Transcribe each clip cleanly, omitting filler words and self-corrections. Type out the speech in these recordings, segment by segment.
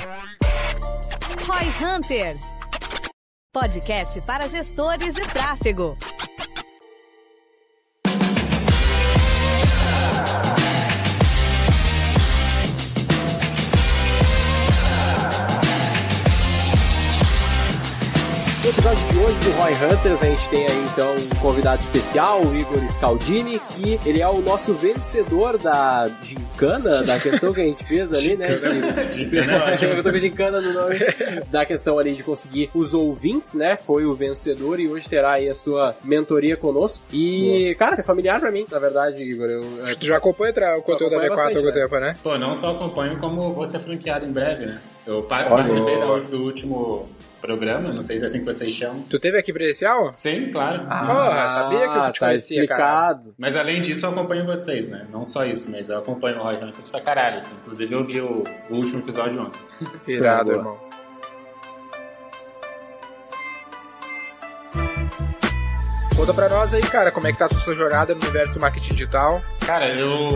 Roy Hunters, podcast para gestores de tráfego. No episódio de hoje do Roy Hunters, a gente tem aí então um convidado especial, o Igor Scaldini, que ele é o nosso vencedor da gincana, da questão que a gente fez ali, né? Eu tô com gincana no nome. Da questão ali de conseguir os ouvintes, né? Foi o vencedor e hoje terá aí a sua mentoria conosco. E, cara, é familiar pra mim, na verdade, Igor. Tu já acompanha o conteúdo da V4 há algum tempo, né? Pô, não só acompanho, como vou ser franqueado em breve, né? Eu participei do último programa, não sei se é assim que vocês chamam. Tu teve aqui presencial? Sim, claro. Sabia que eu te conhecia, explicado. Cara. Mas além disso, eu acompanho vocês, né? Não só isso, mas eu acompanho o Roy Hunters pra caralho, assim. Inclusive, eu vi o último episódio ontem. Irado, irmão. Conta pra nós aí, cara, como é que tá a sua jornada no universo do marketing digital? Cara,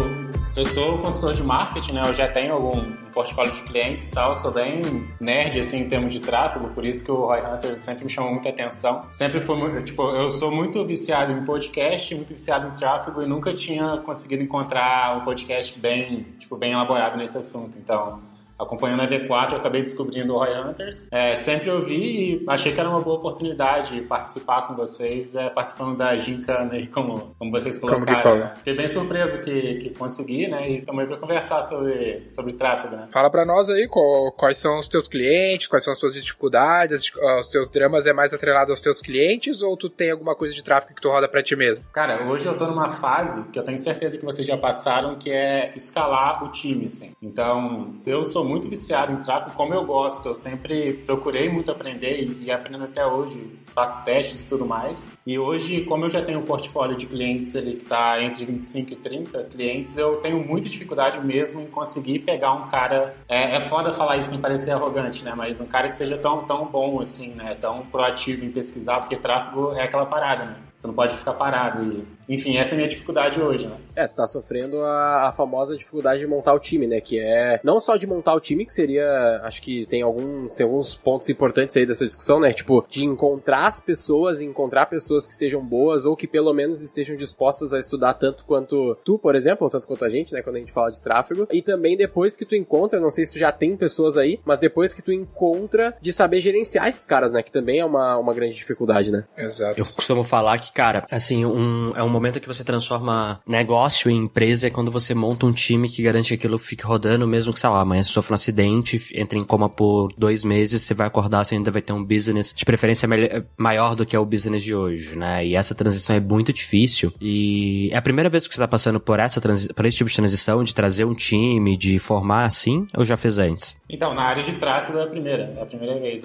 eu sou consultor de marketing, né? Eu já tenho um portfólio de clientes e tal. Sou bem nerd, assim, em termos de tráfego. Por isso que o Roy Hunter sempre me chamou muita atenção. Sempre foi muito, tipo, eu sou muito viciado em podcast, muito viciado em tráfego e nunca tinha conseguido encontrar um podcast bem elaborado nesse assunto. Então, acompanhando a V4, eu acabei descobrindo o Roy Hunters. Sempre ouvi e achei que era uma boa oportunidade participar com vocês, participando da gincana aí, como vocês colocaram. Fiquei bem surpreso que consegui, né? E estamos aí para conversar sobre tráfego, né? Fala pra nós aí quais são os teus clientes, quais são as tuas dificuldades, os teus dramas é mais atrelado aos teus clientes ou tu tem alguma coisa de tráfego que tu roda pra ti mesmo? Cara, hoje eu tô numa fase que eu tenho certeza que vocês já passaram, que é escalar o time, assim. Então, eu sou muito viciado em tráfego, como eu gosto, eu sempre procurei muito aprender e aprendo até hoje, faço testes e tudo mais. E hoje, como eu já tenho um portfólio de clientes ali que está entre 25 e 30 clientes, eu tenho muita dificuldade mesmo em conseguir pegar um cara, é foda falar isso sem parecer arrogante, né? Mas um cara que seja tão bom assim, né? Tão proativo em pesquisar, porque tráfego é aquela parada, né? Você não pode ficar parado. Enfim, essa é a minha dificuldade hoje, né? Tu tá sofrendo a famosa dificuldade de montar o time, né? Que é não só de montar o time, que seria, acho que tem alguns pontos importantes aí dessa discussão, né? Tipo, de encontrar as pessoas, encontrar pessoas que sejam boas ou que pelo menos estejam dispostas a estudar tanto quanto tu, por exemplo, ou tanto quanto a gente, né? Quando a gente fala de tráfego. E também depois que tu encontra, não sei se tu já tem pessoas aí, mas depois que tu encontra, de saber gerenciar esses caras, né? Que também é uma grande dificuldade, né? Exato. Eu costumo falar que, cara, assim, é um momento que você transforma negócio em empresa é quando você monta um time que garante que aquilo fique rodando, mesmo que, sei lá, amanhã você sofra um acidente, entre em coma por 2 meses, você vai acordar, você ainda vai ter um business de preferência maior do que é o business de hoje, né? E essa transição é muito difícil e é a primeira vez que você tá passando por esse tipo de transição, de trazer um time, de formar assim, ou já fez antes? Então, na área de tráfego é a primeira vez.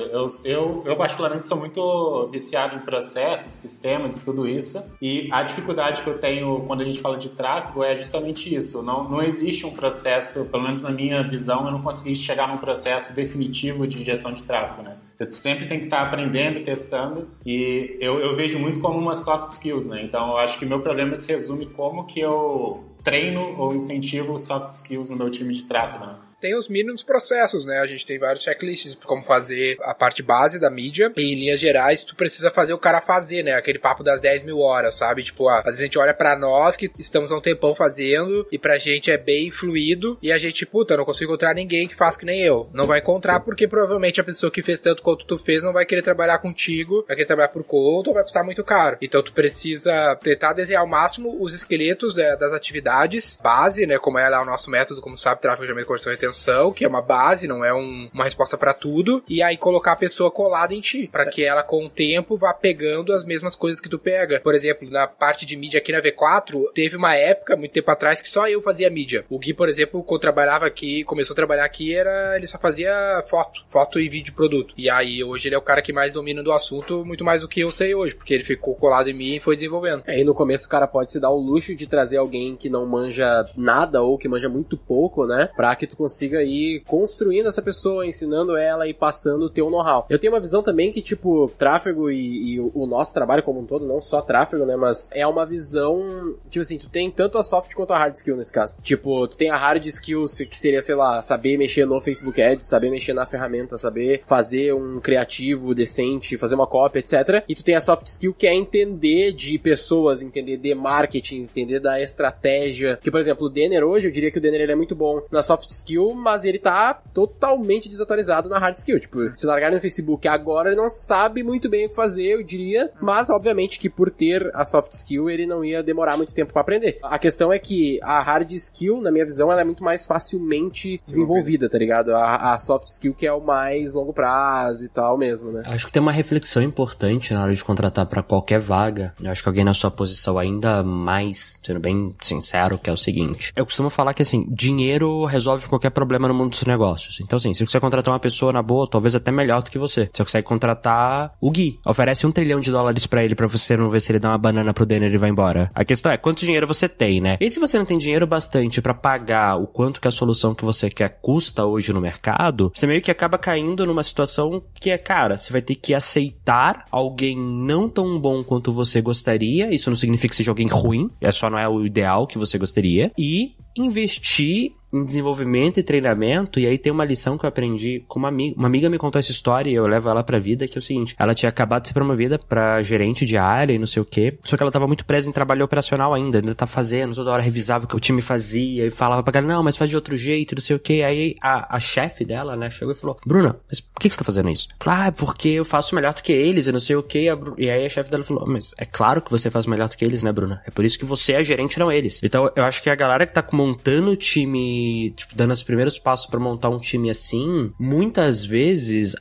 Eu particularmente sou muito viciado em processos, sistemas e tudo isso. E a dificuldade que eu tenho quando a gente fala de tráfego é justamente isso. Não existe um processo, pelo menos na minha visão, eu não consegui chegar num processo definitivo de gestão de tráfego, né? Você sempre tem que estar aprendendo, testando, e eu vejo muito como uma soft skills, né? Então, eu acho que meu problema se resume como que eu treino ou incentivo soft skills no meu time de tráfego, né? Tem os mínimos processos, né? A gente tem vários checklists de como fazer a parte base da mídia. E em linhas gerais, tu precisa fazer o cara fazer, né? Aquele papo das 10 mil horas, sabe? Tipo, às vezes a gente olha pra nós que estamos há um tempão fazendo e pra gente é bem fluido e a gente, não consigo encontrar ninguém que faça que nem eu. Não vai encontrar porque provavelmente a pessoa que fez tanto quanto tu fez não vai querer trabalhar contigo, vai querer trabalhar por conta ou vai custar muito caro. Então tu precisa tentar desenhar ao máximo os esqueletos das atividades base, né? Como é lá o nosso método, como sabe, tráfego de e-mail, conversão e retenção, que é uma base, não é uma resposta pra tudo, e aí colocar a pessoa colada em ti, pra que ela com o tempo vá pegando as mesmas coisas que tu pega. Por exemplo, na parte de mídia aqui na V4, teve uma época, muito tempo atrás, que só eu fazia mídia. O Gui, por exemplo, quando trabalhava aqui, começou a trabalhar aqui, ele só fazia foto e vídeo de produto. E aí, hoje ele é o cara que mais domina do assunto, muito mais do que eu sei hoje, porque ele ficou colado em mim e foi desenvolvendo. E no começo o cara pode se dar o luxo de trazer alguém que não manja nada ou que manja muito pouco, né? Pra que tu consiga consiga ir construindo essa pessoa, ensinando ela e passando o teu know-how. Eu tenho uma visão também que, tipo, tráfego e o nosso trabalho como um todo, não só tráfego, né, mas é uma visão, tipo assim, tu tem tanto a soft quanto a hard skill nesse caso. Tipo, tu tem a hard skill, que seria, sei lá, saber mexer no Facebook Ads, saber mexer na ferramenta, saber fazer um criativo decente, fazer uma cópia, etc. E tu tem a soft skill, que é entender de pessoas, entender de marketing, entender da estratégia. Que, por exemplo, o Denner hoje, eu diria que o Denner ele é muito bom na soft skill, mas ele tá totalmente desatualizado na hard skill. Tipo, se largar no Facebook agora, ele não sabe muito bem o que fazer, eu diria, mas obviamente que por ter a soft skill, ele não ia demorar muito tempo pra aprender. A questão é que a hard skill, na minha visão, ela é muito mais facilmente desenvolvida, tá ligado? A soft skill que é o mais longo prazo e tal mesmo, né? Acho que tem uma reflexão importante na hora de contratar pra qualquer vaga. Eu acho que alguém na sua posição ainda mais, sendo bem sincero, que é o seguinte. Eu costumo falar que, assim, dinheiro resolve qualquer problema no mundo dos negócios. Então, assim, se você contratar uma pessoa na boa, talvez até melhor do que você. Você consegue contratar o Gui. Oferece $1 trilhão pra ele, pra você não ver se ele dá uma banana pro Denner e vai embora. A questão é, quanto dinheiro você tem, né? E se você não tem dinheiro bastante pra pagar o quanto que a solução que você quer custa hoje no mercado, você meio que acaba caindo numa situação que é, cara, você vai ter que aceitar alguém não tão bom quanto você gostaria. Isso não significa que seja alguém ruim, só não é o ideal que você gostaria. E investir em desenvolvimento e treinamento, e aí tem uma lição que eu aprendi com uma amiga me contou essa história e eu levo ela pra vida, que é o seguinte, ela tinha acabado de ser promovida pra gerente de área e não sei o quê, só que ela tava muito presa em trabalho operacional ainda tá fazendo, toda hora revisava o que o time fazia e falava pra galera, não, mas faz de outro jeito, não sei o quê, aí a chefe dela, né, chegou e falou, Bruna, mas por que você tá fazendo isso? Falou, porque eu faço melhor do que eles, eu não sei o quê, e aí a chefe dela falou, mas é claro que você faz melhor do que eles, né, Bruna? É por isso que você é a gerente, não eles. Então, eu acho que a galera que tá montando o time, tipo, dando os primeiros passos pra montar um time assim, muitas vezes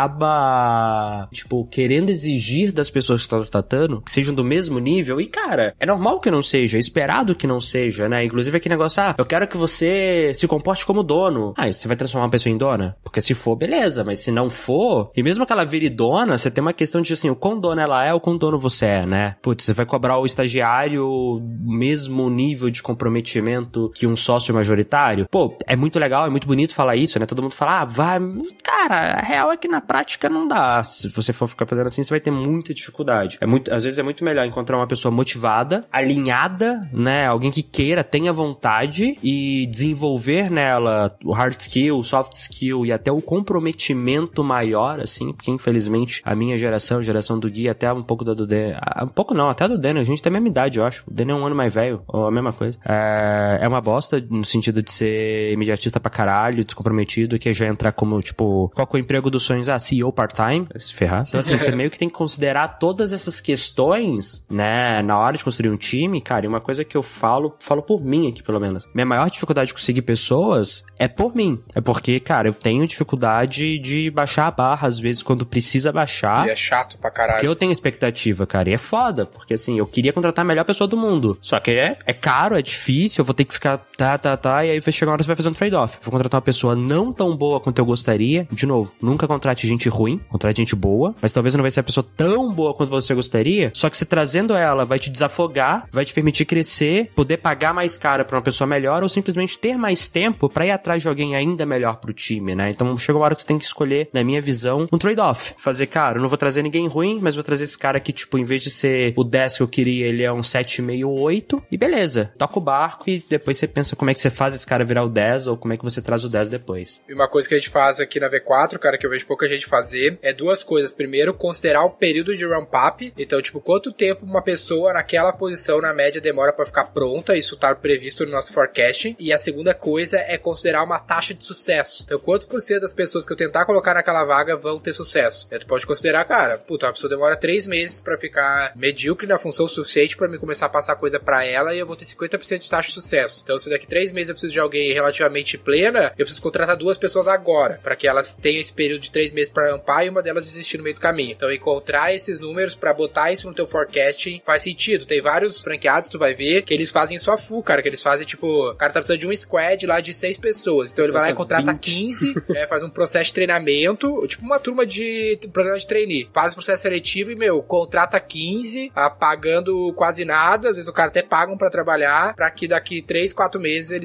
acaba, tipo, querendo exigir das pessoas que estão tratando que sejam do mesmo nível, e cara, é normal que não seja, é esperado que não seja, né? Inclusive aquele negócio, eu quero que você se comporte como dono. Você vai transformar uma pessoa em dona? Porque se for, beleza, mas se não for, e mesmo que ela vire dona, você tem uma questão de assim, o quão dona ela é, o quão dono você é, né? Putz, você vai cobrar o estagiário o mesmo nível de comprometimento que um sócio majoritário? Pô, é muito legal, é muito bonito falar isso, né? Todo mundo fala, vai... Cara, a real é que na prática não dá. Se você for ficar fazendo assim, você vai ter muita dificuldade. Às vezes é muito melhor encontrar uma pessoa motivada, alinhada, né? Alguém que queira, tenha vontade e desenvolver nela o hard skill, o soft skill e até o comprometimento maior, assim, porque infelizmente a minha geração, a geração do Gui, até um pouco da do Den, um pouco não, até do Den, a gente tem a mesma idade, eu acho. O Den é um ano mais velho, ou a mesma coisa. É uma bosta no sentido de ser imediatista pra caralho, descomprometido, que já entrar como, tipo, qual que é o emprego dos sonhos? CEO part-time, vai se ferrar. Então, assim, você meio que tem que considerar todas essas questões, né, na hora de construir um time, cara, e uma coisa que eu falo por mim aqui, pelo menos. Minha maior dificuldade de conseguir pessoas é por mim. É porque, cara, eu tenho dificuldade de baixar a barra, às vezes, quando precisa baixar. E é chato pra caralho. Porque eu tenho expectativa, cara, e é foda, porque, assim, eu queria contratar a melhor pessoa do mundo. Só que é caro, é difícil, eu vou ter que ficar e aí vai chegar uma hora você vai fazer um trade-off. Vou contratar uma pessoa não tão boa quanto eu gostaria. De novo, nunca contrate gente ruim, contrate gente boa, mas talvez não vai ser a pessoa tão boa quanto você gostaria, só que se trazendo ela vai te desafogar, vai te permitir crescer, poder pagar mais caro pra uma pessoa melhor ou simplesmente ter mais tempo pra ir atrás de alguém ainda melhor pro time, né? Então chega uma hora que você tem que escolher, na minha visão, um trade-off. Fazer, cara, eu não vou trazer ninguém ruim, mas vou trazer esse cara que, tipo, em vez de ser o 10 que eu queria, ele é um 7,5 ou 8, e beleza, toca o barco e depois você pensa como é que você faz esse cara virar o 10 ou como é que você traz o 10 depois. E uma coisa que a gente faz aqui na V4, cara, que eu vejo pouca gente fazer, é duas coisas. Primeiro, considerar o período de ramp-up. Então, tipo, quanto tempo uma pessoa naquela posição, na média, demora pra ficar pronta. Isso tá previsto no nosso forecasting. E a segunda coisa é considerar uma taxa de sucesso. Então, quantos por cento das pessoas que eu tentar colocar naquela vaga vão ter sucesso? Tu pode considerar, cara, puta, uma pessoa demora 3 meses pra ficar medíocre na função suficiente pra mim começar a passar coisa pra ela e eu vou ter 50% de taxa de sucesso. Então, se daqui 3 meses eu preciso de alguém relativamente plena, eu preciso contratar 2 pessoas agora, pra que elas tenham esse período de 3 meses pra rampar e uma delas desistir no meio do caminho. Então, encontrar esses números pra botar isso no teu forecasting faz sentido. Tem vários franqueados, tu vai ver, que eles fazem só full, cara, que eles fazem, tipo, o cara tá precisando de um squad lá de 6 pessoas. Então, ele vai lá e contrata 15, faz um processo de treinamento, tipo uma turma de programa de trainee. Faz o processo seletivo e, contrata 15, pagando quase nada, às vezes o cara até pagam pra trabalhar, pra que daqui 3, 4 meses eles consigam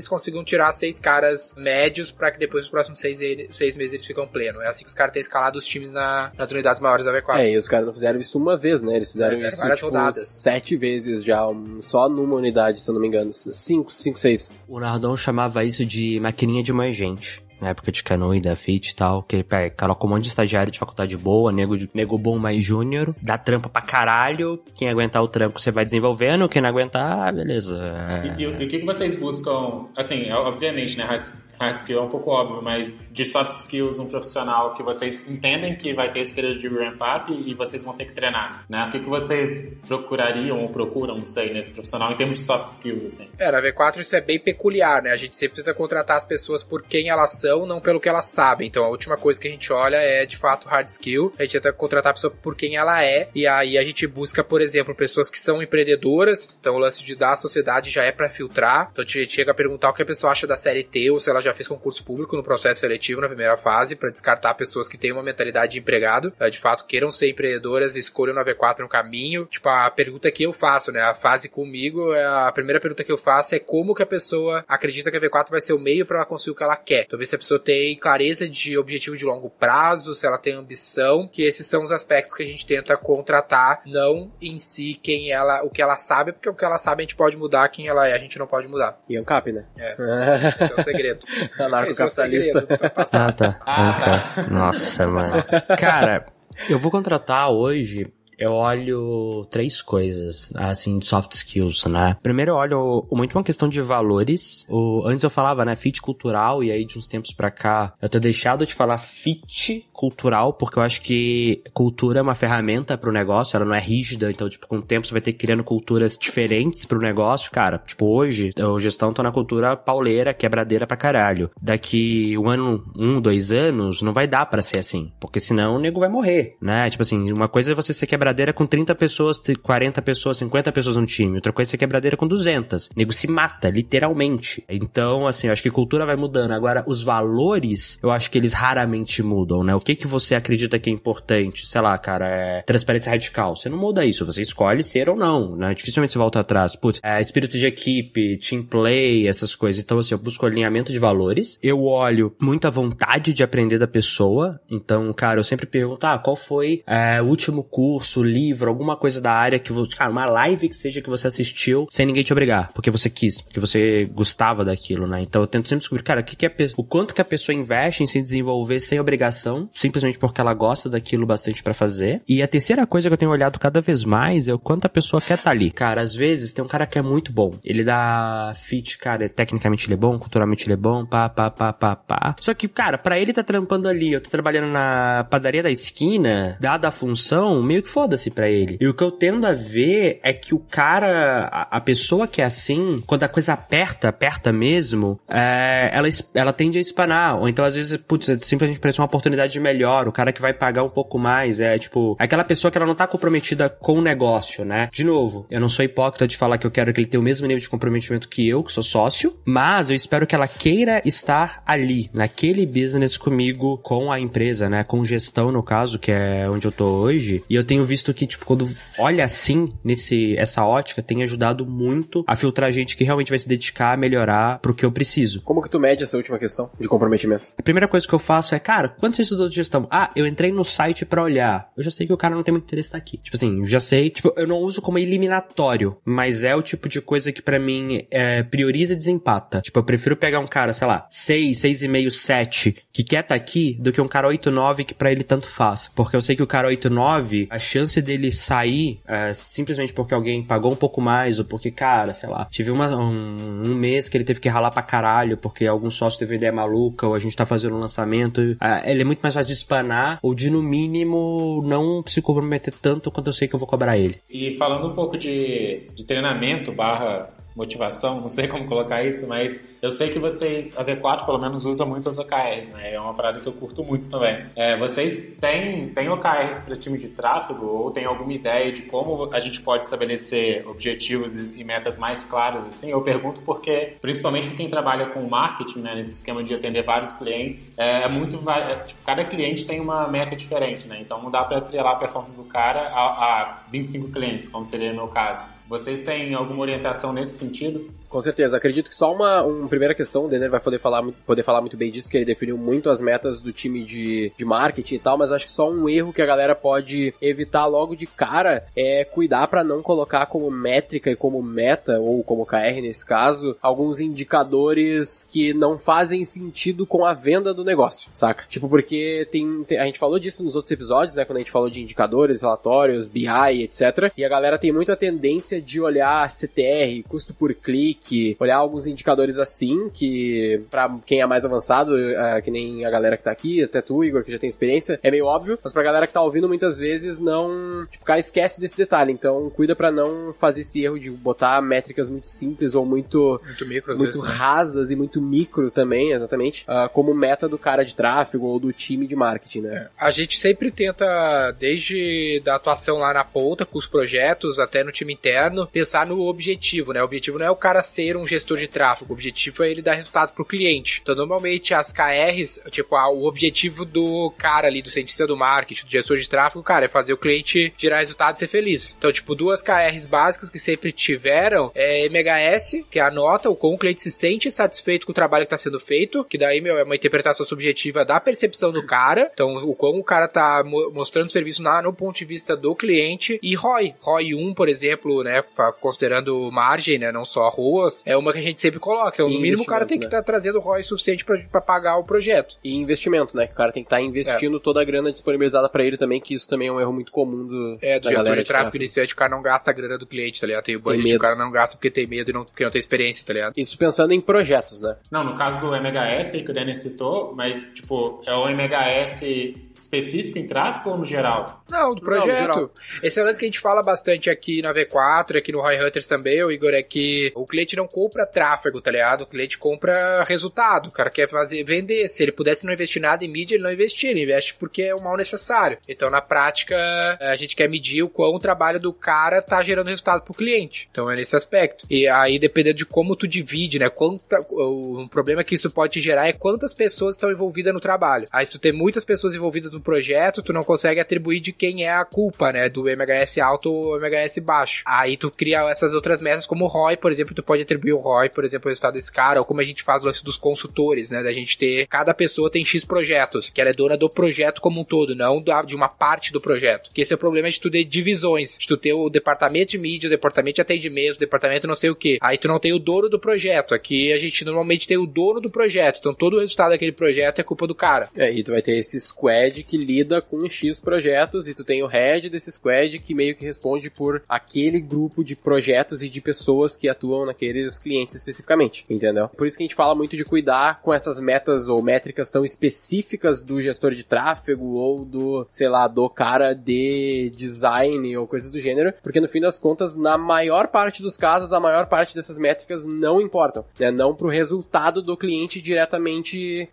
vamos tirar 6 caras médios pra que depois nos próximos 6 meses eles ficam plenos. É assim que os caras têm escalado os times nas unidades maiores da V4. E os caras não fizeram isso uma vez, né? Eles fizeram isso, várias tipo, rodadas. 7 vezes já, só numa unidade, se eu não me engano. 5, 6. O Nardon chamava isso de maquininha de emergente. Na época de Canoe, da FIT e tal, que ele coloca um monte de estagiário de faculdade boa, nego bom mais júnior, dá trampa pra caralho, quem aguentar o trampo você vai desenvolvendo, quem não aguentar, beleza. E o que vocês buscam, assim, obviamente, né, hard skill é um pouco óbvio, mas de soft skills, um profissional que vocês entendem que vai ter esse período de ramp up e vocês vão ter que treinar, né? O que vocês procurariam ou procuram, não sei, nesse profissional em termos de soft skills, assim? Na V4 isso é bem peculiar, né? A gente sempre precisa contratar as pessoas por quem elas são, não pelo que elas sabem. Então a última coisa que a gente olha é, de fato, hard skill. A gente tenta contratar a pessoa por quem ela é, e aí a gente busca, por exemplo, pessoas que são empreendedoras. Então o lance de dar à sociedade já é pra filtrar. Então a gente chega a perguntar o que a pessoa acha da CLT ou se ela já fez concurso público no processo seletivo na primeira fase, pra descartar pessoas que têm uma mentalidade de empregado, de fato queiram ser empreendedoras e escolham na V4 um caminho. Tipo, a pergunta que eu faço, né, a fase comigo, a primeira pergunta que eu faço é como que a pessoa acredita que a V4 vai ser o meio pra ela conseguir o que ela quer. Então ver se a pessoa tem clareza de objetivo de longo prazo, se ela tem ambição, que esses são os aspectos que a gente tenta contratar, não em si o que ela sabe, porque o que ela sabe a gente pode mudar, quem ela é a gente não pode mudar. E ANCAP, né? Esse é o segredo. Anarcocapitalista. Tá. Nossa, mano. Cara, eu vou contratar hoje... Eu olho 3 coisas, assim, de soft skills, né? Primeiro eu olho muito uma questão de valores. Antes eu falava, né, fit cultural, e aí de uns tempos pra cá eu tô deixado de falar fit cultural, porque eu acho que cultura é uma ferramenta pro negócio, ela não é rígida, então, tipo, com o tempo você vai ter que ir criando culturas diferentes pro negócio, cara. Tipo, hoje, eu gestão tô na cultura pauleira, quebradeira pra caralho. Daqui 2 anos, não vai dar pra ser assim, porque senão o nego vai morrer, né? Tipo assim, uma coisa é você ser quebradeira com 30 pessoas, 40 pessoas, 50 pessoas no time. Outra coisa é ser quebradeira com 200. O nego se mata, literalmente. Então, assim, eu acho que a cultura vai mudando. Agora, os valores, eu acho que eles raramente mudam, né? O que você acredita que é importante? Sei lá, cara, é transparência radical. Você não muda isso, você escolhe ser ou não, né? Dificilmente você volta atrás. Putz, espírito de equipe, team play, essas coisas. Então, assim, eu busco alinhamento de valores. Eu olho muita vontade de aprender da pessoa. Então, cara, eu sempre pergunto, qual foi o último curso, livro, alguma coisa da área que você... Cara, uma live que seja que você assistiu sem ninguém te obrigar, porque você quis, porque você gostava daquilo, né? Então eu tento sempre descobrir, cara, o quanto que a pessoa investe em se desenvolver sem obrigação, simplesmente porque ela gosta daquilo bastante pra fazer. E a terceira coisa que eu tenho olhado cada vez mais é o quanto a pessoa quer estar ali. Cara, às vezes tem um cara que é muito bom, ele dá fit, cara, tecnicamente ele é bom, culturalmente ele é bom, pá. Só que, cara, pra ele tá trampando ali, eu tô trabalhando na padaria da esquina, dada a função, meio que foda-se pra ele. E o que eu tendo a ver é que o cara, a pessoa que é assim, quando a coisa aperta mesmo, ela tende a espanar. Ou então, às vezes, putz, simplesmente parece uma oportunidade de melhor, o cara que vai pagar um pouco mais, tipo, aquela pessoa que ela não tá comprometida com o negócio, né? De novo, eu não sou hipócrita de falar que eu quero que ele tenha o mesmo nível de comprometimento que eu, que sou sócio, mas eu espero que ela queira estar ali, naquele business comigo, com a empresa, né? Com gestão, no caso, que é onde eu tô hoje. E eu tenho visto que, tipo, quando olha assim, essa ótica, tem ajudado muito a filtrar gente que realmente vai se dedicar a melhorar pro que eu preciso. Como que tu mede essa última questão de comprometimento? A primeira coisa que eu faço é, cara, quanto você estudou de gestão? Eu entrei no site pra olhar. Eu já sei que o cara não tem muito interesse em estar aqui. Tipo assim, eu já sei, tipo, eu não uso como eliminatório, mas é o tipo de coisa que pra mim prioriza e desempata. Tipo, eu prefiro pegar um cara, sei lá, 6, 6,5, 7, que quer estar aqui, do que um cara 8, 9 que pra ele tanto faz. Porque eu sei que o cara 8, 9, a chance dele sair simplesmente porque alguém pagou um pouco mais, ou porque, cara, sei lá, tive um mês que ele teve que ralar pra caralho porque algum sócio teve uma ideia maluca, ou a gente tá fazendo um lançamento, ele é muito mais fácil de espanar, ou de, no mínimo, não se comprometer tanto quanto eu sei que eu vou cobrar ele. E falando um pouco de treinamento / motivação, não sei como colocar isso, mas eu sei que vocês, a V4 pelo menos usa muito as OKRs, né? É uma parada que eu curto muito também. Vocês têm OKRs para time de tráfego, ou tem alguma ideia de como a gente pode estabelecer objetivos e metas mais claras, assim? Eu pergunto porque, principalmente para quem trabalha com marketing, né, nesse esquema de atender vários clientes, tipo, cada cliente tem uma meta diferente, né? Então não dá para atrelar a performance do cara a 25 clientes, como seria no meu caso. Vocês têm alguma orientação nesse sentido? Com certeza. Acredito que só uma primeira questão, o Denner vai poder falar muito bem disso, que ele definiu muito as metas do time de marketing e tal, mas acho que só um erro que a galera pode evitar logo de cara é cuidar pra não colocar como métrica e como meta, ou como KR nesse caso, alguns indicadores que não fazem sentido com a venda do negócio, saca? Tipo, porque a gente falou disso nos outros episódios, né, quando a gente falou de indicadores, relatórios, BI, etc. E a galera tem muito a tendência de olhar CTR, custo por clique, olhar alguns indicadores assim, que pra quem é mais avançado, que nem a galera que tá aqui, até tu, Igor, que já tem experiência, é meio óbvio, mas pra galera que tá ouvindo muitas vezes não, tipo, o cara esquece desse detalhe, então cuida pra não fazer esse erro de botar métricas muito simples ou muito micro, muito vezes, rasas, né? E muito micro também, exatamente, como meta do cara de tráfego ou do time de marketing, né? A gente sempre tenta, desde da atuação lá na ponta, com os projetos, até no time interno, pensar no objetivo, né? O objetivo não é o cara ser um gestor de tráfego, o objetivo é ele dar resultado pro cliente. Então, normalmente, as KRs, tipo, o objetivo do cara ali, do cientista do marketing, do gestor de tráfego, cara, é fazer o cliente gerar resultado e ser feliz. Então, tipo, 2 KRs básicas que sempre tiveram é MHS, que é a nota, o como o cliente se sente satisfeito com o trabalho que está sendo feito, que daí, é uma interpretação subjetiva da percepção do cara. Então, o como o cara tá mostrando o serviço no ponto de vista do cliente. E ROI 1, por exemplo, né, considerando margem, né, não só ROAS, é uma que a gente sempre coloca. Então, no mínimo, o cara tem que estar trazendo ROI suficiente para pagar o projeto. E investimento, né, que o cara tem que estar investindo toda a grana disponibilizada para ele também, que isso também é um erro muito comum do gestor de tráfego iniciante. O cara não gasta a grana do cliente, tá ligado? Tem o budget, o cara não gasta porque tem medo e porque não tem experiência, tá ligado? Isso pensando em projetos, né? Não, no caso do MHS, que o Dennis citou, mas, tipo, é o MHS específico em tráfego ou no geral? Não, do projeto. Não, esse é o lance que a gente fala bastante aqui na V4, aqui no Roy Hunters também, o Igor, é que o cliente não compra tráfego, tá ligado? O cliente compra resultado, o cara quer vender. Se ele pudesse não investir nada em mídia, ele não investia, ele investe porque é um mal necessário. Então, na prática, a gente quer medir o quão o trabalho do cara tá gerando resultado pro cliente. Então, é nesse aspecto. E aí, dependendo de como tu divide, né? O problema que isso pode te gerar é quantas pessoas estão envolvidas no trabalho. Aí, se tu tem muitas pessoas envolvidas no projeto, tu não consegue atribuir de quem é a culpa, né? Do MHS alto ou MHS baixo. Aí, tu cria essas outras metas, como o ROI, por exemplo, tu pode atribuir o ROI, por exemplo, o resultado desse cara, ou como a gente faz o lance dos consultores, né? Da gente ter, cada pessoa tem X projetos, que ela é dona do projeto como um todo, não de uma parte do projeto. Que esse é o problema de tu ter divisões, de tu ter o departamento de mídia, o departamento de atendimento, o departamento não sei o que. Aí tu não tem o dono do projeto. Aqui a gente normalmente tem o dono do projeto, então todo o resultado daquele projeto é culpa do cara. E tu vai ter esse squad que lida com X projetos, e tu tem o head desse squad que meio que responde por aquele grupo de projetos e de pessoas que atuam naqueles clientes especificamente, entendeu? Por isso que a gente fala muito de cuidar com essas metas ou métricas tão específicas do gestor de tráfego ou do, sei lá, do cara de design ou coisas do gênero, porque no fim das contas, na maior parte dos casos, a maior parte dessas métricas não importam, né? Não pro resultado do cliente diretamente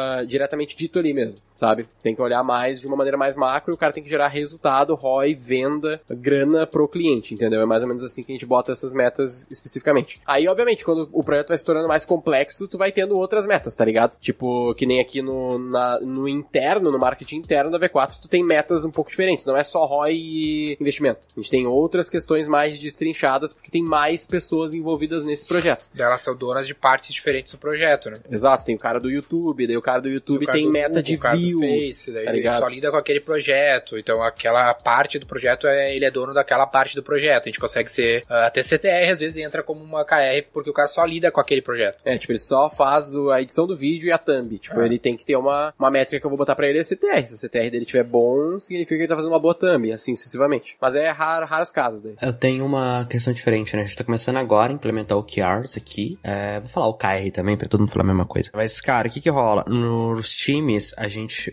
dito ali mesmo, sabe? Tem que olhar mais de uma maneira mais macro, e o cara tem que gerar resultado, ROI, venda, grana pro cliente, entendeu? É mais ou menos assim que a gente bota essas metas especificamente. Aí, obviamente, quando o projeto vai se tornando mais complexo, tu vai tendo outras metas, tá ligado? Tipo, que nem aqui no interno, no marketing interno da V4, tu tem metas um pouco diferentes, não é só ROI e investimento. A gente tem outras questões mais destrinchadas, porque tem mais pessoas envolvidas nesse projeto. Elas são donas de partes diferentes do projeto, né? Exato, tem o cara do YouTube, daí o cara do YouTube tem meta de view, Face, daí ele só lida com aquele projeto, então aquela parte do projeto, ele é dono daquela parte do projeto. A gente consegue ser, até CTR às vezes entra como uma KR, porque o cara só lida com aquele projeto. Tipo, ele só faz a edição do vídeo e a thumb. Tipo, ele tem que ter uma métrica que eu vou botar pra ele, é CTR. Se o CTR dele estiver bom, significa que ele tá fazendo uma boa thumb, assim sucessivamente. Mas é raros casos daí. Eu tenho uma questão diferente, né? A gente tá começando agora a implementar o OKRs aqui. Vou falar o KR também, pra todo mundo falar a mesma coisa. Mas, cara, o que rola? Nos times, a gente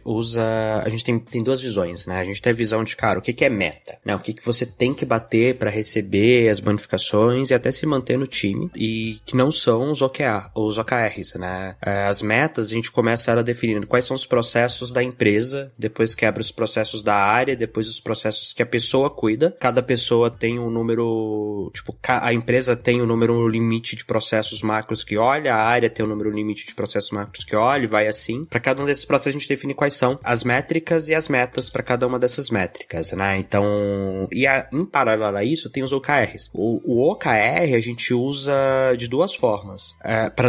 tem duas visões, né? A gente tem a visão de, cara, o que é meta, né? O que você tem que bater pra receber as bonificações e até se manter no time, e que não são os OKRs, né? As metas, a gente começa a definir quais são os processos da empresa, depois quebra os processos da área, depois os processos que a pessoa cuida. Cada pessoa tem um número, tipo, a empresa tem um número limite de processos macros que olha, a área tem um número limite de processos macros que olha, e vai assim. Pra cada um desses processos a gente define quais são as métricas e as metas para cada uma dessas métricas, né? Então, em paralelo a isso, tem os OKRs. O OKR a gente usa de duas formas. Para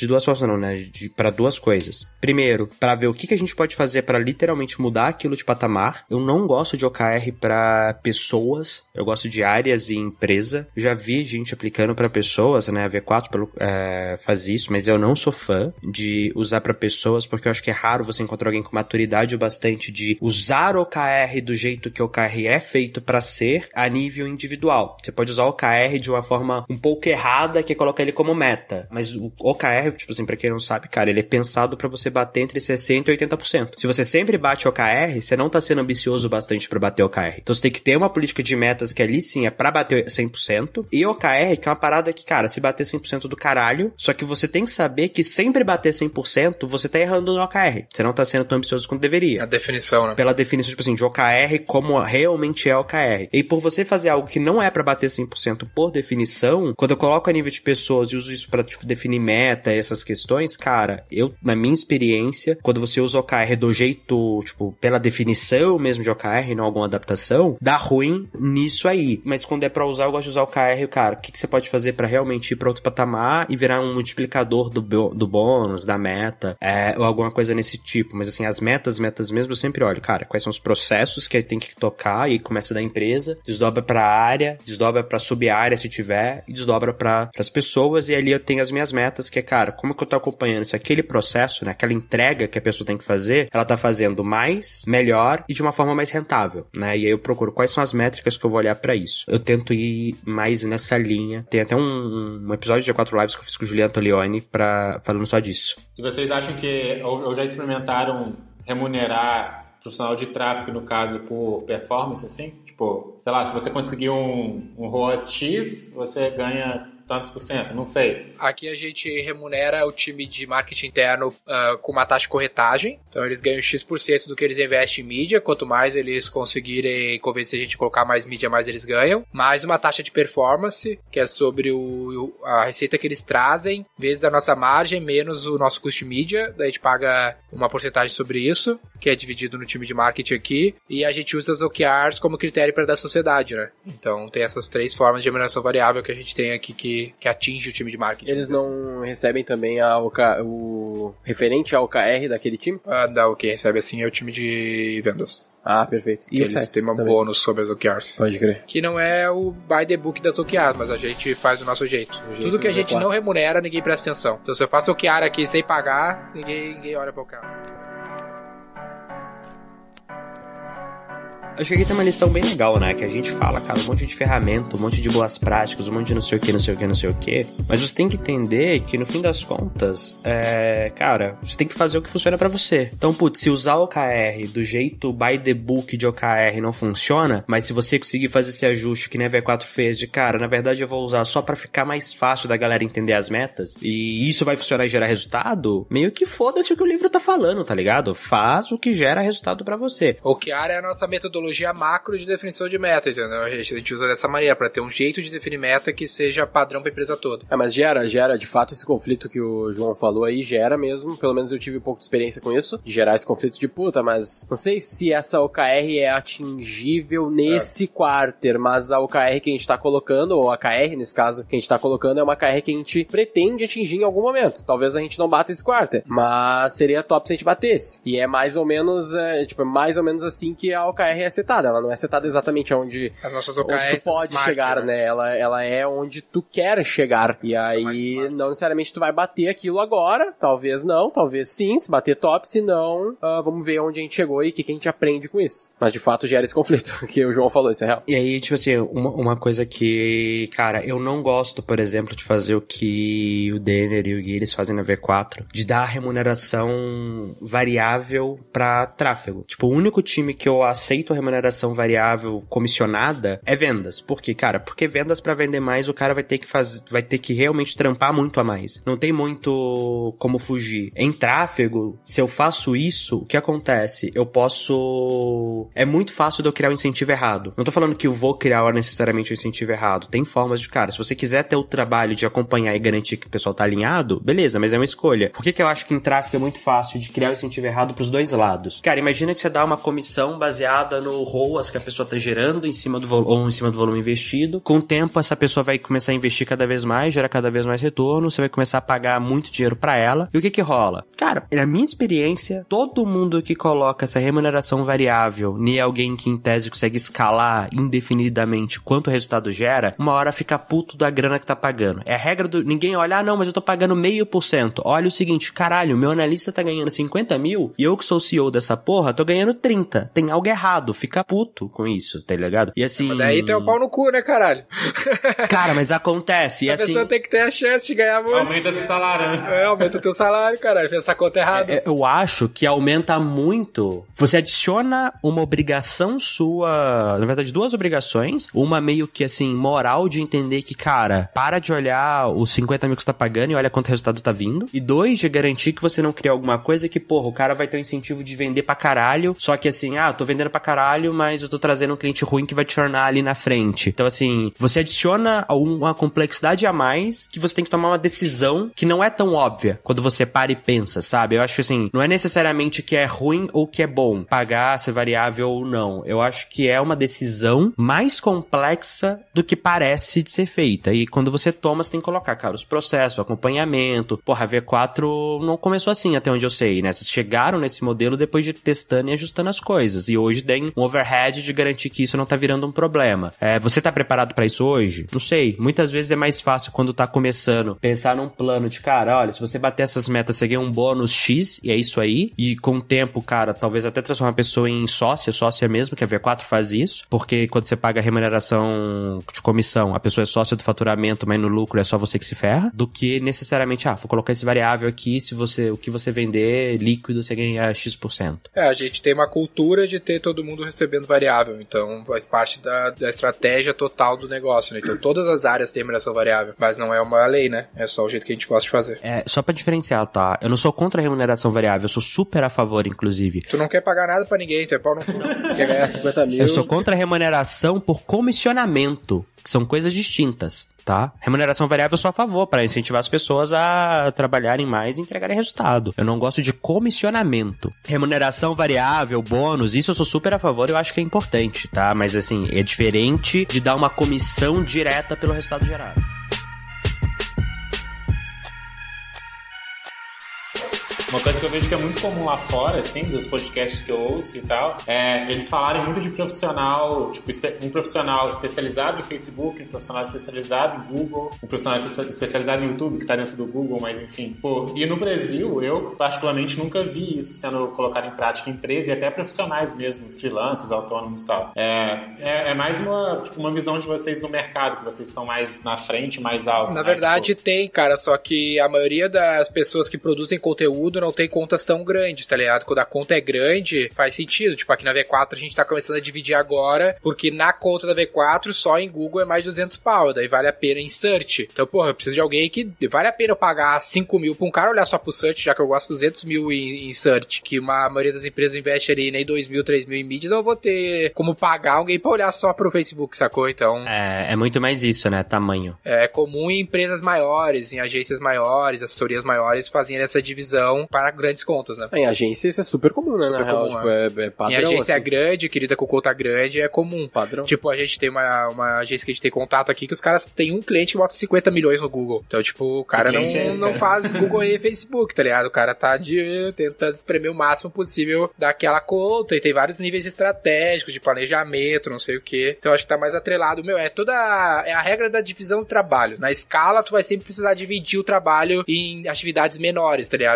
duas coisas. Primeiro, para ver o que a gente pode fazer para literalmente mudar aquilo de patamar. Eu não gosto de OKR para pessoas, eu gosto de áreas e empresa. Já vi gente aplicando para pessoas, né? A V4 faz isso, mas eu não sou fã de usar para pessoas, porque eu acho que é raro você encontrar alguém com maturidade o bastante de usar o OKR do jeito que o OKR é feito para ser a nível individual. Você pode usar o OKR de uma forma um pouco errada, que é colocar ele como meta. Mas o OKR, tipo assim, pra quem não sabe, cara, ele é pensado pra você bater entre 60% e 80%. Se você sempre bate OKR, você não tá sendo ambicioso o bastante pra bater OKR. Então você tem que ter uma política de metas que ali sim é pra bater 100%. E OKR, que é uma parada que, cara, se bater 100% do caralho, só que você tem que saber que sempre bater 100%, você tá errando no OKR. Você não tá sendo tão ambicioso quanto deveria. A definição, né? Pela definição, tipo assim, de OKR como realmente é OKR. E por você fazer algo que não é pra bater 100% por definição, quando eu coloco a nível de pessoas e uso isso pra, tipo, definir meta e essas questões, cara, eu, na minha experiência, quando você usa OKR do jeito, tipo, pela definição mesmo de OKR, não alguma adaptação, dá ruim nisso aí. Mas quando é pra usar, eu gosto de usar OKR, cara, o que você pode fazer pra realmente ir pra outro patamar e virar um multiplicador do bônus, da meta, ou alguma coisa nesse tipo. Mas assim, as metas mesmo, eu sempre olho, cara, quais são os processos que tem que tocar, e aí começa da empresa, desdobra pra área, desdobra pra sub-área se tiver, e desdobra para as pessoas, e ali eu tenho as minhas metas, que é, cara, como que eu tô acompanhando se aquele processo, né, aquela entrega que a pessoa tem que fazer, ela tá fazendo mais, melhor e de uma forma mais rentável, né, e aí eu procuro quais são as métricas que eu vou olhar pra isso. Eu tento ir mais nessa linha. Tem até um episódio de 4 Lives que eu fiz com o Juliano Tolioni falando só disso. E vocês acham que, ou já experimentaram remunerar profissional de tráfego, no caso, por performance, assim? Tipo, sei lá, se você conseguir um ROAS X, você ganha tantos por cento, não sei. Aqui a gente remunera o time de marketing interno com uma taxa de corretagem. Então eles ganham X% do que eles investem em mídia. Quanto mais eles conseguirem convencer a gente a colocar mais mídia, mais eles ganham. Mais uma taxa de performance, que é sobre a receita que eles trazem, vezes a nossa margem, menos o nosso custo de mídia. Daí a gente paga uma porcentagem sobre isso, que é dividido no time de marketing aqui. E a gente usa as OKRs como critério para dar sociedade, né? Então tem essas 3 formas de remuneração variável que a gente tem aqui que atinge o time de marketing. Eles não recebem também o referente ao OKR daquele time? Não, quem recebe assim é o time de vendas. Ah, perfeito. E eles têm um bônus sobre as OKRs. Pode crer. Que não é o by the book das OKRs, mas a gente faz do nosso jeito. Tudo que a gente não remunera, ninguém presta atenção. Então se eu faço OKR aqui sem pagar, ninguém olha pra OKR. Acho que aqui tem uma lição bem legal, né? Que a gente fala, cara, um monte de ferramenta, um monte de boas práticas, um monte de não sei o que. Mas você tem que entender que, no fim das contas, cara, você tem que fazer o que funciona pra você. Então, putz, se usar o OKR do jeito by the book de OKR não funciona, mas se você conseguir fazer esse ajuste que nem a V4 fez, de, cara, na verdade eu vou usar só pra ficar mais fácil da galera entender as metas, e isso vai funcionar e gerar resultado, meio que foda-se o que o livro tá falando, tá ligado? Faz o que gera resultado pra você. OKR é a nossa metodologia macro de definição de meta, entendeu? A gente usa dessa maneira, pra ter um jeito de definir meta que seja padrão pra empresa toda. Mas gera, de fato, esse conflito que o João falou aí, gera mesmo, pelo menos eu tive um pouco de experiência com isso, de gerar esse conflito de puta, mas não sei se essa OKR é atingível nesse quarter, mas a OKR que a gente tá colocando, ou a KR, nesse caso, que a gente tá colocando, é uma KR que a gente pretende atingir em algum momento. Talvez a gente não bata esse quarter, mas seria top se a gente batesse. E é mais ou menos, mais ou menos assim que a OKR é setada. Ela não é setada exatamente onde tu pode chegar, né? Ela é onde tu quer chegar. E aí, não necessariamente tu vai bater aquilo agora. Talvez não, talvez sim. Se bater top, se não, vamos ver onde a gente chegou e o que a gente aprende com isso. Mas de fato gera esse conflito que o João falou, isso é real. E aí, tipo assim, uma coisa que, cara, eu não gosto, por exemplo, de fazer o que o Denner e o Gui eles fazem na V4, de dar remuneração variável pra tráfego. Tipo, o único time que eu aceito a remuneração variável comissionada é vendas. Por quê, cara? Porque vendas pra vender mais, o cara vai ter que realmente trampar muito a mais. Não tem muito como fugir. Em tráfego, se eu faço isso, o que acontece? É muito fácil de eu criar um incentivo errado. Não tô falando que eu vou criar necessariamente um incentivo errado. Tem formas de, cara, se você quiser ter o trabalho de acompanhar e garantir que o pessoal tá alinhado, beleza, mas é uma escolha. Por que eu acho que em tráfego é muito fácil de criar um incentivo errado pros dois lados? Cara, imagina que você dá uma comissão baseada no ROAS que a pessoa tá gerando em cima do volume investido. Com o tempo, essa pessoa vai começar a investir cada vez mais, gerar cada vez mais retorno, você vai começar a pagar muito dinheiro pra ela. E o que rola? Cara, na minha experiência, todo mundo que coloca essa remuneração variável em alguém que em tese consegue escalar indefinidamente quanto o resultado gera, uma hora fica puto da grana que tá pagando. É a regra do... Ninguém olha, não, mas eu tô pagando 0,5%. Olha o seguinte, caralho, meu analista tá ganhando 50 mil e eu que sou o CEO dessa porra, tô ganhando 30. Tem algo errado. Fica puto com isso, tá ligado? E assim... Mas daí tem o pau no cu, né, caralho? Cara, mas acontece. E a assim... pessoa tem que ter a chance de ganhar muito. Aumenta o salário, né? Aumenta o teu salário, caralho. Fez essa conta errada. Eu acho que aumenta muito. Você adiciona uma obrigação sua, na verdade, duas obrigações. Uma meio que, assim, moral de entender que, cara, para de olhar os 50 mil que você tá pagando e olha quanto resultado tá vindo. E dois, de garantir que você não cria alguma coisa que, porra, o cara vai ter um incentivo de vender pra caralho, só que assim, tô vendendo pra caralho, mas eu tô trazendo um cliente ruim que vai te tornar ali na frente. Então, assim, você adiciona uma complexidade a mais que você tem que tomar uma decisão que não é tão óbvia quando você para e pensa, sabe? Eu acho que, assim, não é necessariamente que é ruim ou que é bom pagar, ser variável ou não. Eu acho que é uma decisão mais complexa do que parece de ser feita. E quando você toma, você tem que colocar, cara, os processos, o acompanhamento. Porra, a V4 não começou assim, até onde eu sei, né? Vocês chegaram nesse modelo depois de testando e ajustando as coisas. E hoje tem um overhead de garantir que isso não tá virando um problema. Você tá preparado pra isso hoje? Não sei. Muitas vezes é mais fácil quando tá começando pensar num plano de, cara, olha, se você bater essas metas, você ganha um bônus X, e é isso aí. E com o tempo, cara, talvez até transformar a pessoa em sócia mesmo, que a V4 faz isso, porque quando você paga a remuneração de comissão, a pessoa é sócia do faturamento, mas no lucro é só você que se ferra, do que necessariamente, vou colocar esse variável aqui, o que você vender líquido, você ganha X%. A gente tem uma cultura de ter todo mundo recebendo variável, então faz parte da estratégia total do negócio, né? Então todas as áreas têm remuneração variável, mas não é uma lei, né? É só o jeito que a gente gosta de fazer. Só pra diferenciar, tá? Eu não sou contra a remuneração variável, eu sou super a favor, inclusive. Tu não quer pagar nada pra ninguém, tu é pau no cu. Quer ganhar 50 mil. Eu sou contra a remuneração por comissionamento, que são coisas distintas, tá? Remuneração variável eu sou a favor, para incentivar as pessoas a trabalharem mais e entregarem resultado. Eu não gosto de comissionamento. Remuneração variável, bônus, isso eu sou super a favor, eu acho que é importante, tá? Mas assim, é diferente de dar uma comissão direta pelo resultado gerado. Uma coisa que eu vejo que é muito comum lá fora, assim, dos podcasts que eu ouço e tal, eles falarem muito de profissional, tipo, um profissional especializado em Facebook, um profissional especializado em Google, um profissional especializado em YouTube, que tá dentro do Google, mas enfim. E no Brasil, eu particularmente nunca vi isso sendo colocado em prática em empresas e até profissionais mesmo, freelancers, autônomos e tal. É mais uma visão de vocês no mercado, que vocês estão mais na frente, mais alto. Na verdade, tem, cara, só que a maioria das pessoas que produzem conteúdo não tem contas tão grandes, tá ligado? Quando a conta é grande, faz sentido. Tipo, aqui na V4 a gente tá começando a dividir agora, porque na conta da V4, só em Google é mais 200 pau, daí vale a pena em search. Então, porra, eu preciso de alguém que vale a pena eu pagar 5 mil pra um cara olhar só pro search, já que eu gosto 200 mil em search, que a maioria das empresas investe ali nem 2 mil, 3 mil em mídia, não eu vou ter como pagar alguém pra olhar só pro Facebook, sacou? Então... É muito mais isso, né? Tamanho. É comum em empresas maiores, em agências maiores, assessorias maiores, fazerem essa divisão para grandes contas, né? Em agência isso é super comum, né? Super na real, comum, tipo, é padrão. Em agência assim. grande, querida com conta grande, é comum. Padrão. Tipo, a gente tem uma agência que a gente tem contato aqui que os caras tem um cliente que bota 50 milhões no Google. Então, tipo, o cara não faz Google e Facebook, tá ligado? O cara tá tentando espremer o máximo possível daquela conta e tem vários níveis estratégicos de planejamento, não sei o que. Então, eu acho que tá mais atrelado. É a regra da divisão do trabalho. Na escala, tu vai sempre precisar dividir o trabalho em atividades menores, tá ligado? Só que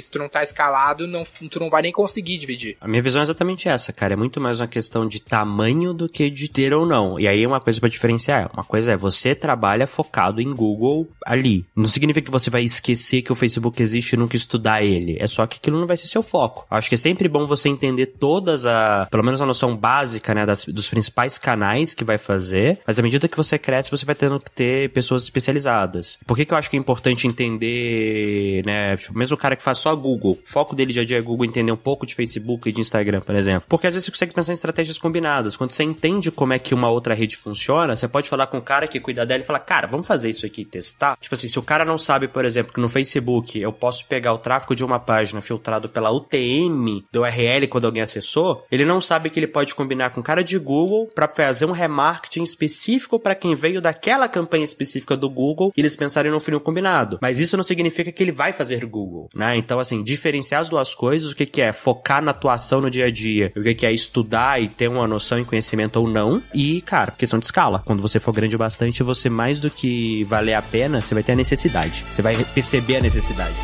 se tu não tá escalado, tu não vai nem conseguir dividir. A minha visão é exatamente essa, cara. É muito mais uma questão de tamanho do que de ter ou não. E aí uma coisa pra diferenciar. Uma coisa é, você trabalha focado em Google ali. Não significa que você vai esquecer que o Facebook existe e nunca estudar ele. É só que aquilo não vai ser seu foco. Acho que é sempre bom você entender pelo menos a noção básica, né, dos principais canais que vai fazer. Mas à medida que você cresce, você vai tendo que ter pessoas especializadas. Por que eu acho que é importante entender, né, tipo, mesmo o cara que faz só Google, o foco dele dia a dia é Google, entender um pouco de Facebook e de Instagram, por exemplo. Porque às vezes você consegue pensar em estratégias combinadas. Quando você entende como é que uma outra rede funciona, você pode falar com o cara que cuida dela e falar, cara, vamos fazer isso aqui e testar? Tipo assim, se o cara não sabe, por exemplo, que no Facebook eu posso pegar o tráfego de uma página filtrado pela UTM do URL quando alguém acessou, ele não sabe que ele pode combinar com o cara de Google pra fazer um remarketing específico pra quem veio daquela campanha específica do Google e eles pensarem no funil combinado. Mas isso não significa que ele vai fazer Google, né? Então, assim, diferenciar as duas coisas, o que é focar na atuação no dia a dia, o que é estudar e ter uma noção e conhecimento ou não. E, cara, questão de escala. Quando você for grande o bastante, você mais do que valer a pena, você vai ter a necessidade. Você vai perceber a necessidade.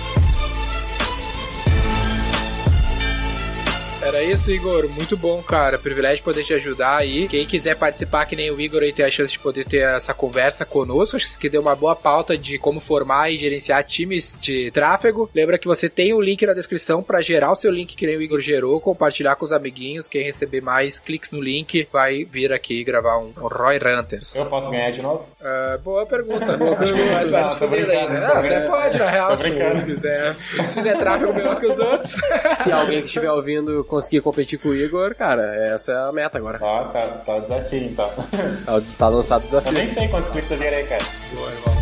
Era isso, Igor. Muito bom, cara. Privilégio poder te ajudar aí. Quem quiser participar, que nem o Igor, aí ter a chance de poder ter essa conversa conosco. Acho que deu uma boa pauta de como formar e gerenciar times de tráfego. Lembra que você tem o link na descrição para gerar o seu link que nem o Igor gerou, compartilhar com os amiguinhos. Quem receber mais cliques no link vai vir aqui gravar um Roy Hunters. Eu posso ganhar de novo? Boa pergunta. Boa pergunta. Vai nos fuder aí, né? Até pode, na real. Se fizer tráfego melhor que os outros. Se alguém que estiver ouvindo conseguir competir com o Igor, cara, essa é a meta agora. Ó, tá o desafio, então. Tá lançado o desafio. Eu nem sei quantos cliques eu gerei, cara. Boa, irmão.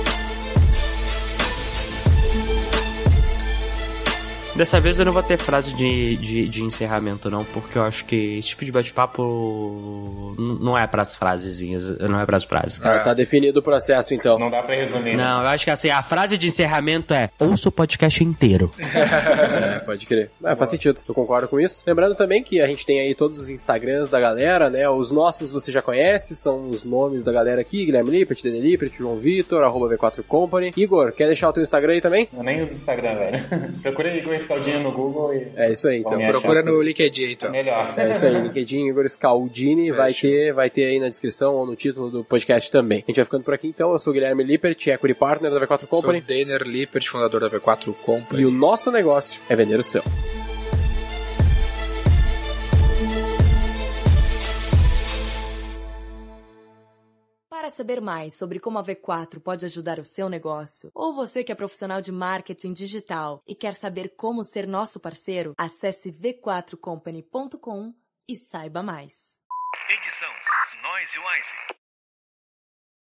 Dessa vez eu não vou ter frase de encerramento, não, porque eu acho que esse tipo de bate-papo não é pras frasezinhas, não é pras frases. Tá definido o processo, então. Não dá pra resumir. Não, eu acho que assim, a frase de encerramento é ouça o podcast inteiro. Pode crer. Faz sentido, eu concordo com isso. Lembrando também que a gente tem aí todos os Instagrams da galera, né? Os nossos você já conhece, são os nomes da galera aqui, Guilherme Lippert, Dene Lippert, João Vitor, @V4Company. Igor, quer deixar o teu Instagram aí também? Eu nem uso Instagram, velho. Procura Igor Scaldini no Google e... É isso aí, então. Procura no LinkedIn, então. Melhor. É isso aí, LinkedIn, Igor Scaldini, vai ter aí na descrição ou no título do podcast também. A gente vai ficando por aqui, então. Eu sou o Guilherme Lippert, Equity Partner da V4 Company. Sou Denner Lippert, fundador da V4 Company. E o nosso negócio é vender o seu. Para saber mais sobre como a V4 pode ajudar o seu negócio, ou você que é profissional de marketing digital e quer saber como ser nosso parceiro, acesse v4company.com e saiba mais. Edição Noise Wise.